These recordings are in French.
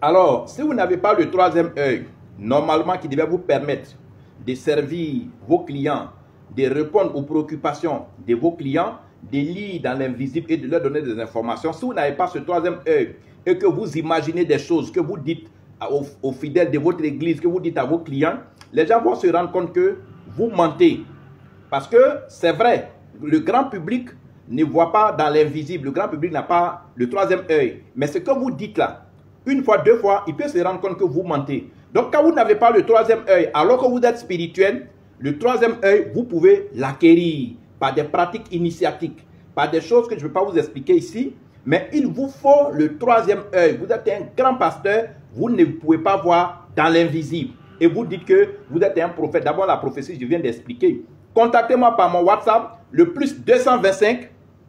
Alors, si vous n'avez pas le troisième œil, normalement qui devait vous permettre de servir vos clients, de répondre aux préoccupations de vos clients, de lire dans l'invisible et de leur donner des informations, si vous n'avez pas ce troisième œil et que vous imaginez des choses que vous dites aux fidèles de votre église, que vous dites à vos clients, les gens vont se rendre compte que vous mentez. Parce que c'est vrai, le grand public ne voit pas dans l'invisible, le grand public n'a pas le troisième œil. Mais ce que vous dites là, une fois, deux fois, il peut se rendre compte que vous mentez. Donc quand vous n'avez pas le troisième œil, alors que vous êtes spirituel, le troisième œil, vous pouvez l'acquérir par des pratiques initiatiques, par des choses que je ne vais pas vous expliquer ici. Mais il vous faut le troisième œil. Vous êtes un grand pasteur, vous ne pouvez pas voir dans l'invisible. Et vous dites que vous êtes un prophète. D'abord la prophétie, je viens d'expliquer. Contactez-moi par mon WhatsApp, le plus 225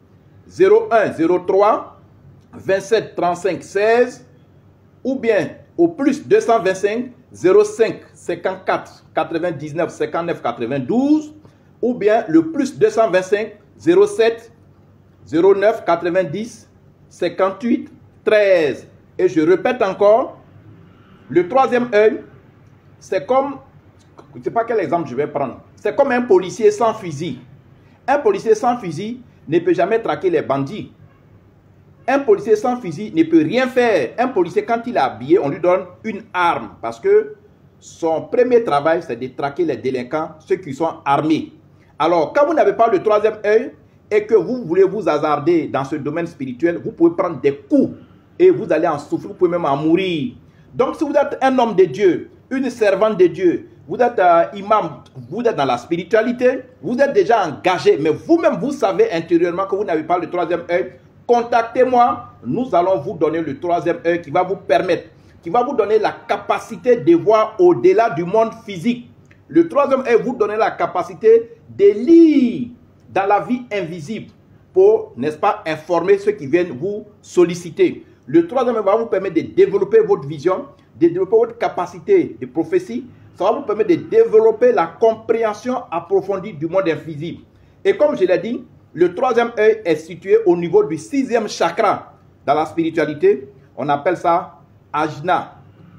01 03 27 35 16 ou bien au plus 225 05 54 99 59 92 ou bien le plus 225 07 09 90 58 13. Et je répète encore, le troisième œil, c'est comme, je ne sais pas quel exemple je vais prendre, c'est comme un policier sans fusil. Un policier sans fusil ne peut jamais traquer les bandits. Un policier sans fusil ne peut rien faire. Un policier, quand il est habillé, on lui donne une arme. Parce que son premier travail, c'est de traquer les délinquants, ceux qui sont armés. Alors, quand vous n'avez pas le troisième œil et que vous voulez vous hasarder dans ce domaine spirituel, vous pouvez prendre des coups et vous allez en souffrir, vous pouvez même en mourir. Donc, si vous êtes un homme de Dieu, une servante de Dieu, vous êtes imam, vous êtes dans la spiritualité, vous êtes déjà engagé, mais vous-même, vous savez intérieurement que vous n'avez pas le troisième œil. Contactez-moi, nous allons vous donner le troisième œil qui va vous permettre, qui va vous donner la capacité de voir au-delà du monde physique. Le troisième œil vous donne la capacité de lire dans la vie invisible pour, n'est-ce pas, informer ceux qui viennent vous solliciter. Le troisième œil va vous permettre de développer votre vision, de développer votre capacité de prophétie. Ça va vous permettre de développer la compréhension approfondie du monde invisible. Et comme je l'ai dit, le troisième œil est situé au niveau du sixième chakra. Dans la spiritualité, on appelle ça Ajna.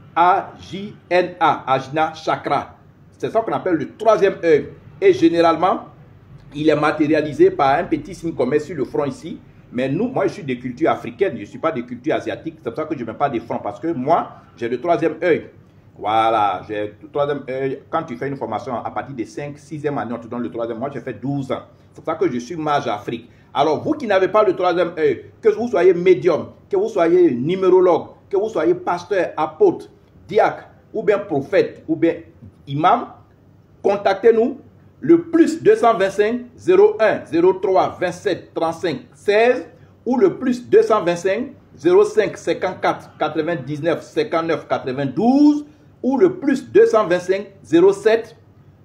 A-J-N-A. Ajna chakra. C'est ça qu'on appelle le troisième œil. Et généralement, il est matérialisé par un petit signe qu'on met sur le front ici. Mais nous, moi, je suis de culture africaine. Je ne suis pas de culture asiatique. C'est pour ça que je ne mets pas de front. Parce que moi, j'ai le troisième œil. Voilà, j'ai le troisième œil. Quand tu fais une formation à partir de 5, 6e année, on te donne le troisième. Moi, j'ai fait 12 ans. C'est pour ça que je suis mage Afrique. Alors, vous qui n'avez pas le troisième œil, que vous soyez médium, que vous soyez numérologue, que vous soyez pasteur, apôtre, diacre, ou bien prophète, ou bien imam, contactez-nous le plus 225 01 03 27 35 16 ou le plus 225 05 54 99 59 92 ou le plus 225 07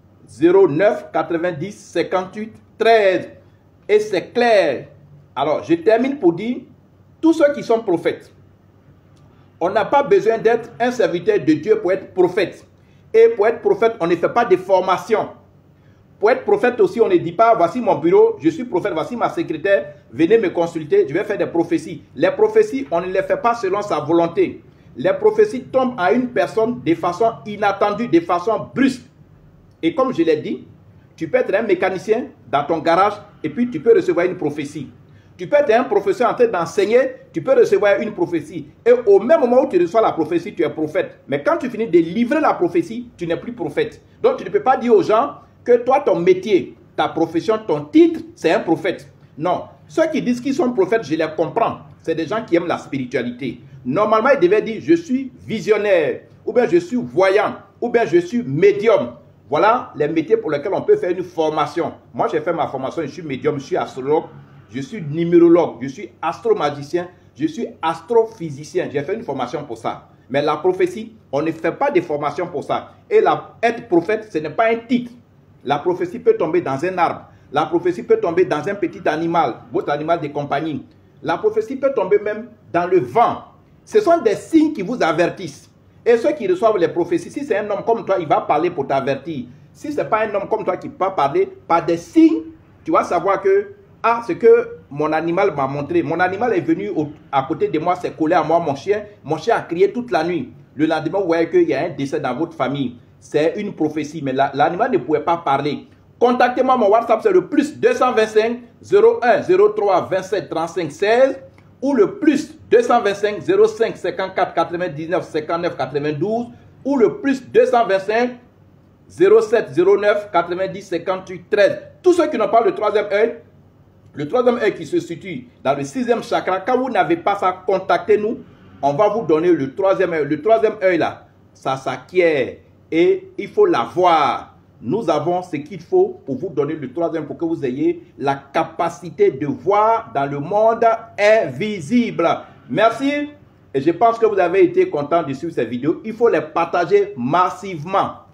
09 90 58 13. Et c'est clair. Alors, je termine pour dire, tous ceux qui sont prophètes, on n'a pas besoin d'être un serviteur de Dieu pour être prophète. Et pour être prophète, on ne fait pas de formation. Pour être prophète aussi, on ne dit pas, voici mon bureau, je suis prophète, voici ma secrétaire, venez me consulter, je vais faire des prophéties. Les prophéties, on ne les fait pas selon sa volonté. Les prophéties tombent à une personne de façon inattendue, de façon brusque. Et comme je l'ai dit, tu peux être un mécanicien dans ton garage et puis tu peux recevoir une prophétie. Tu peux être un professeur en train d'enseigner, tu peux recevoir une prophétie. Et au même moment où tu reçois la prophétie, tu es prophète. Mais quand tu finis de livrer la prophétie, tu n'es plus prophète. Donc tu ne peux pas dire aux gens que toi, ton métier, ta profession, ton titre, c'est un prophète. Non. Ceux qui disent qu'ils sont prophètes, je les comprends. C'est des gens qui aiment la spiritualité. Normalement, ils devaient dire, je suis visionnaire, ou bien je suis voyant, ou bien je suis médium. Voilà les métiers pour lesquels on peut faire une formation. Moi, j'ai fait ma formation, je suis médium, je suis astrologue, je suis numérologue, je suis astromagicien, je suis astrophysicien. J'ai fait une formation pour ça. Mais la prophétie, on ne fait pas de formation pour ça. Et être prophète, ce n'est pas un titre. La prophétie peut tomber dans un arbre. La prophétie peut tomber dans un petit animal, votre animal de compagnie. La prophétie peut tomber même dans le vent. Ce sont des signes qui vous avertissent. Et ceux qui reçoivent les prophéties, si c'est un homme comme toi, il va parler pour t'avertir. Si ce n'est pas un homme comme toi qui va parler, par des signes, tu vas savoir que, ah, ce que mon animal m'a montré. Mon animal est venu à côté de moi, s'est collé à moi, mon chien. Mon chien a crié toute la nuit. Le lendemain, vous voyez qu'il y a un décès dans votre famille. C'est une prophétie, mais l'animal ne pouvait pas parler. Contactez-moi, mon WhatsApp, c'est le plus 225 01 03 27 35 16 ou le plus 225 05 54 99 59 92 ou le plus 225 07 09 90 58 13. Tous ceux qui n'ont pas le troisième œil qui se situe dans le sixième chakra, quand vous n'avez pas ça, contactez-nous. On va vous donner le troisième œil. Le troisième œil là, ça s'acquiert et il faut l'avoir. Nous avons ce qu'il faut pour vous donner le troisième, pour que vous ayez la capacité de voir dans le monde invisible. Merci et je pense que vous avez été content de suivre ces vidéos. Il faut les partager massivement.